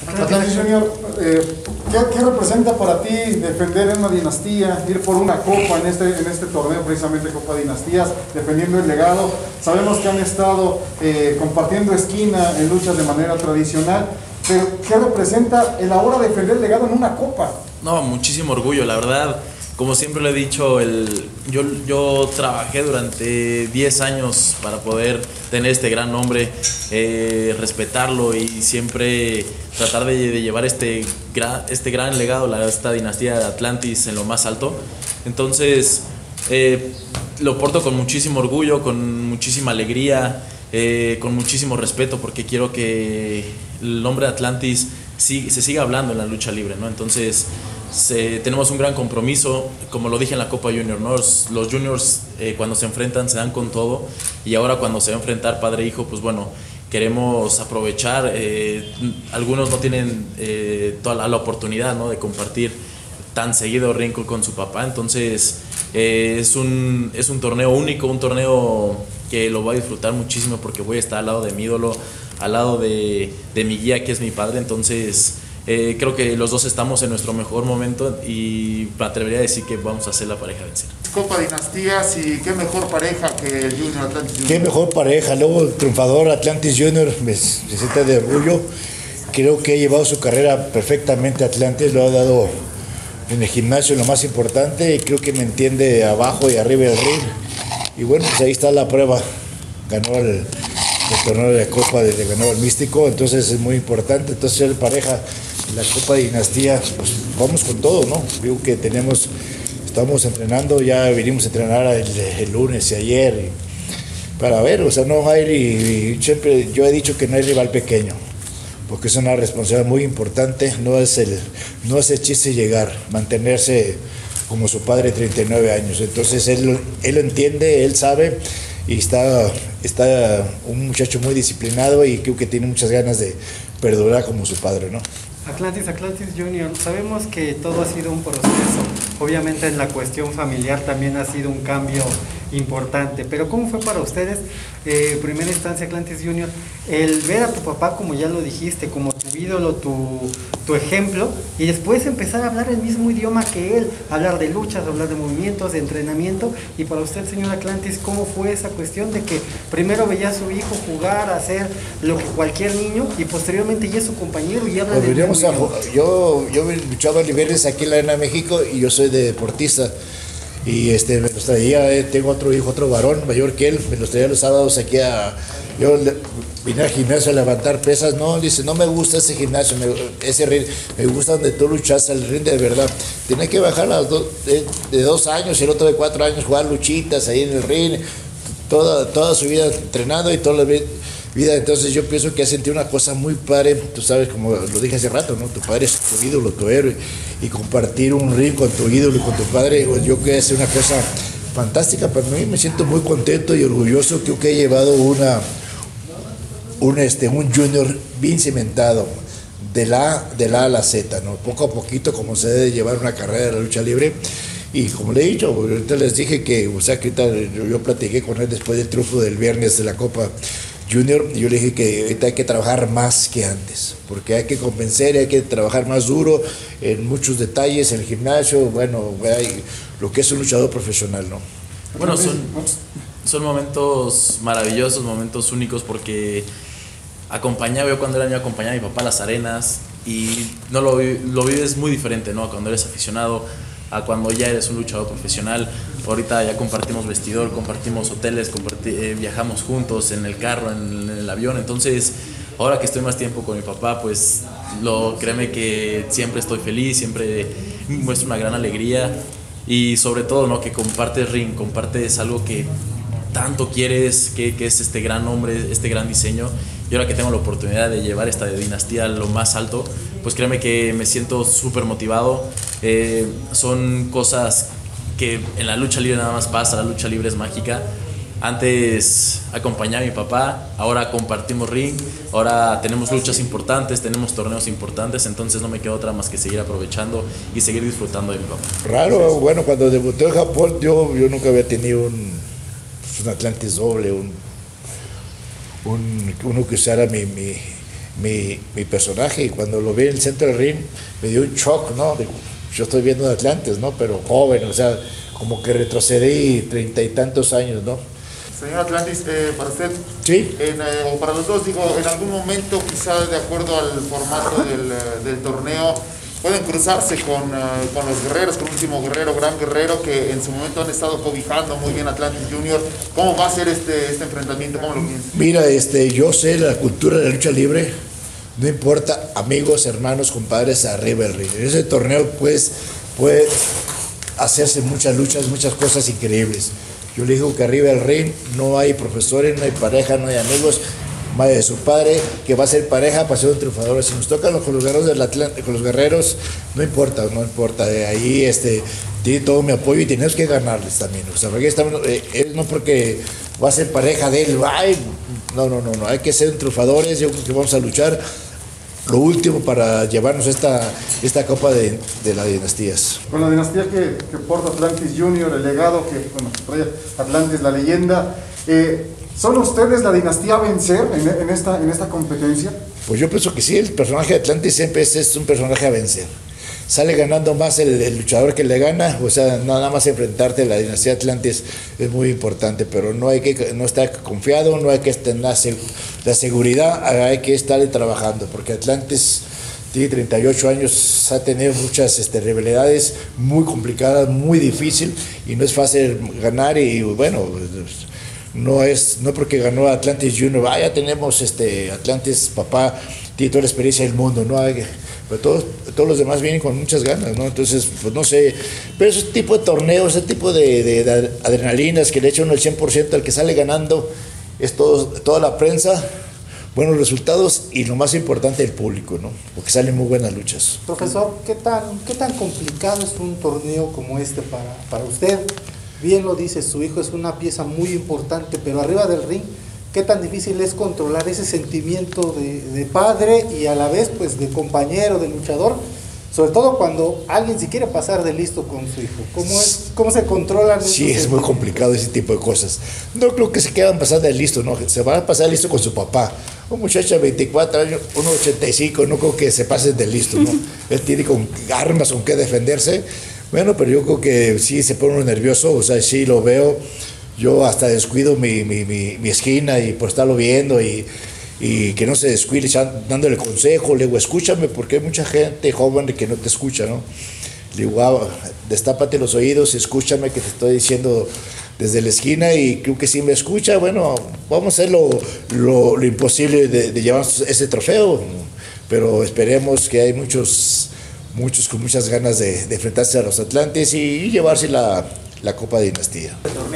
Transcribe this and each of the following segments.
Atlantis Junior, ¿qué representa para ti defender en una dinastía, ir por una copa en este torneo, precisamente Copa Dinastías, defendiendo el legado? Sabemos que han estado compartiendo esquina en luchas de manera tradicional, pero ¿qué representa el ahora defender el legado en una copa? No, muchísimo orgullo, la verdad. Como siempre lo he dicho, yo trabajé durante 10 años para poder tener este gran nombre, respetarlo y siempre tratar de llevar este gran legado, esta dinastía de Atlantis en lo más alto. Entonces, lo porto con muchísimo orgullo, con muchísima alegría, con muchísimo respeto, porque quiero que el nombre de Atlantis se siga hablando en la lucha libre, ¿no? Entonces, tenemos un gran compromiso, como lo dije en la Copa Junior, ¿no? Los juniors cuando se enfrentan se dan con todo, y ahora cuando se va a enfrentar padre e hijo, pues bueno, queremos aprovechar. Algunos no tienen toda la oportunidad, ¿no?, de compartir tan seguido ring con su papá. Entonces es un torneo único, un torneo que lo voy a disfrutar muchísimo, porque voy a estar al lado de mi ídolo, al lado de mi guía, que es mi padre. Entonces creo que los dos estamos en nuestro mejor momento y me atrevería a decir que vamos a ser la pareja a vencer. Copa Dinastías, y qué mejor pareja que el Junior Atlantis Junior. Qué mejor pareja, luego el triunfador Atlantis Junior, me sienta de orgullo. Creo que ha llevado su carrera perfectamente a Atlantis, lo ha dado en el gimnasio lo más importante, y creo que me entiende abajo y arriba del ring. Y bueno, pues ahí está la prueba, ganó el torneo de la Copa, ganó el Místico, entonces es muy importante. Entonces ser pareja en la Copa de Dinastía, pues vamos con todo, ¿no? Digo que estamos entrenando, ya vinimos a entrenar el lunes y ayer, para ver, o sea, no hay, y siempre yo he dicho que no hay rival pequeño, porque es una responsabilidad muy importante. No es el chiste llegar, mantenerse como su padre, 39 años. Entonces él lo entiende, él sabe, y está un muchacho muy disciplinado, y creo que tiene muchas ganas de perdurar como su padre, ¿no? Atlantis Junior, sabemos que todo ha sido un proceso, obviamente en la cuestión familiar también ha sido un cambio importante, pero ¿cómo fue para ustedes, primera instancia Atlantis Junior, el ver a tu papá, como ya lo dijiste, como tu ídolo, tu ejemplo, y después empezar a hablar el mismo idioma que él, hablar de luchas, hablar de movimientos, de entrenamiento? Y para usted, señor Atlantis, ¿cómo fue esa cuestión de que primero veía a su hijo jugar, hacer lo que cualquier niño, y posteriormente ya es su compañero y habla del mismo idioma? Yo luchaba a niveles aquí en la Arena México, y yo soy de deportista, y me los traía, tengo otro hijo, otro varón mayor que él, me los traía los sábados aquí yo vine al gimnasio a levantar pesas. No, dice, no me gusta ese gimnasio, ese ring, me gusta donde tú luchas, el ring de verdad. Tiene que bajar de 2 años y el otro de 4 años, jugar luchitas ahí en el ring, toda su vida entrenando y toda la vida. Entonces yo pienso que ha sentido una cosa muy padre, tú sabes, como lo dije hace rato, ¿no? Tu padre es tu ídolo, tu héroe, y compartir un ring con tu ídolo y con tu padre, pues yo creo que es una cosa fantástica. Para mí me siento muy contento y orgulloso. Creo que he llevado un junior bien cimentado, de la A a la Z, ¿no? Poco a poquito, como se debe llevar una carrera de la lucha libre. Y como le he dicho, ahorita les dije que, o sea, que yo platiqué con él después del triunfo del viernes de la Copa Junior, y yo le dije que ahorita hay que trabajar más que antes, porque hay que convencer y hay que trabajar más duro en muchos detalles, en el gimnasio, bueno, lo que es un luchador profesional, ¿no? Bueno, son momentos maravillosos, momentos únicos, porque yo cuando era niño acompañaba a mi papá a las arenas, y no lo vives muy diferente, ¿no? Cuando eres aficionado a cuando ya eres un luchador profesional. Ahorita ya compartimos vestidor, compartimos hoteles, viajamos juntos en el carro, en el avión. Entonces, ahora que estoy más tiempo con mi papá, pues créeme que siempre estoy feliz, siempre muestro una gran alegría, y sobre todo, ¿no?, que compartes ring, compartes algo que tanto quieres, que es este gran nombre, este gran diseño. Y ahora que tengo la oportunidad de llevar esta dinastía a lo más alto, pues créeme que me siento súper motivado. Son cosas que en la lucha libre nada más pasa, la lucha libre es mágica. Antes acompañaba a mi papá, ahora compartimos ring, ahora tenemos luchas importantes, tenemos torneos importantes, entonces no me queda otra más que seguir aprovechando y seguir disfrutando de mi papá. Raro, bueno, cuando debutó en Japón, yo nunca había tenido un Atlantis doble, uno que usara mi personaje, y cuando lo vi en el centro del ring me dio un shock, ¿no? Yo estoy viendo de Atlantes, ¿no? Pero joven, o sea, como que retrocedí 30 y tantos años, ¿no? Señor Atlantis, para usted, sí, o para los dos, digo, en algún momento, quizá de acuerdo al formato del torneo, pueden cruzarse con los guerreros, con Último Guerrero, Gran Guerrero, que en su momento han estado cobijando muy bien Atlantis Junior. ¿Cómo va a ser este enfrentamiento? ¿Cómo lo piensas? Mira, yo sé la cultura de la lucha libre, no importa, amigos, hermanos, compadres, arriba el ring. En ese torneo pues puede hacerse muchas luchas, muchas cosas increíbles. Yo le digo que arriba del ring no hay profesores, no hay pareja, no hay amigos, madre de su padre, que va a ser pareja para ser un triunfador. Si nos tocan con los guerreros del Atlántico, con los guerreros, no importa. Ahí tiene todo mi apoyo y tenemos que ganarles también. O sea, porque él no porque va a ser pareja de él, no, hay que ser triunfadores. Yo creo que vamos a luchar lo último para llevarnos esta Copa de las Dinastías. Con la dinastía que porta Atlantis Junior, el legado que trae Atlantis, la leyenda, ¿son ustedes la dinastía a vencer en esta competencia? Pues yo pienso que sí, el personaje de Atlantis siempre es un personaje a vencer. Sale ganando más el luchador que le gana, o sea, nada más enfrentarte a la dinastía Atlantis es muy importante, pero no estar confiado, no hay que tener la seguridad, hay que estar trabajando, porque Atlantis tiene 38 años, ha tenido muchas rivalidades muy complicadas, muy difícil, y no es fácil ganar, y bueno, no porque ganó Atlantis Junior, ya tenemos Atlantis, papá, tiene toda la experiencia del mundo, no hay pero todos los demás vienen con muchas ganas, ¿no? Entonces, pues no sé, pero ese tipo de torneos, ese tipo de adrenalinas que le echan el 100% al que sale ganando, es toda la prensa, buenos resultados y lo más importante, el público, ¿no? Porque salen muy buenas luchas. Profesor, ¿qué tan complicado es un torneo como este para usted? Bien lo dice, su hijo es una pieza muy importante, pero arriba del ring, ¿qué tan difícil es controlar ese sentimiento de padre y a la vez pues de compañero, de luchador? Sobre todo cuando alguien se quiere pasar de listo con su hijo. ¿Cómo se controlan? Sí, es muy complicado ese tipo de cosas. No creo que se quieran pasar de listo, no. Se van a pasar de listo con su papá. Un muchacho de 24 años, 1,85, no creo que se pasen de listo, ¿no? Él tiene con armas con qué defenderse. Bueno, pero yo creo que sí se pone uno nervioso, o sea, sí lo veo. Yo hasta descuido mi esquina y por estarlo viendo y que no se descuide dándole consejo. Le digo, escúchame, porque hay mucha gente joven que no te escucha, ¿no? Le digo, destápate los oídos, escúchame que te estoy diciendo desde la esquina, y creo que si me escucha, bueno, vamos a hacer lo imposible de llevarnos ese trofeo, pero esperemos que hay muchos con muchas ganas de enfrentarse a los Atlantes y llevarse la Copa de Dinastía.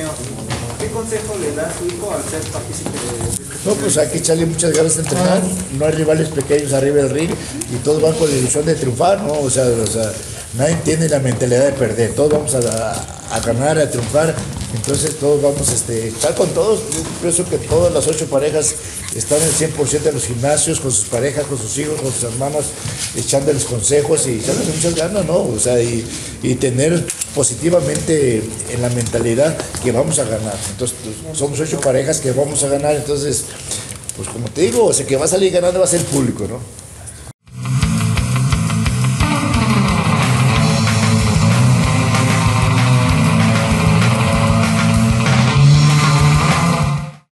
¿Qué consejo le da a su hijo al ser partícipe de este? No, pues hay que echarle muchas ganas de entrenar, no hay rivales pequeños arriba del ring y todos van con la ilusión de triunfar, ¿no? O sea, nadie tiene la mentalidad de perder, todos vamos a ganar, a triunfar, entonces todos vamos a estar con todos. Yo pienso que todas las 8 parejas están en el 100% en los gimnasios, con sus parejas, con sus hijos, con sus hermanos, echándoles consejos y echándoles muchas ganas, ¿no? O sea, y tener positivamente en la mentalidad que vamos a ganar. Entonces, somos 8 parejas que vamos a ganar, entonces, pues como te digo, o sea, que va a salir ganando va a ser el público, ¿no?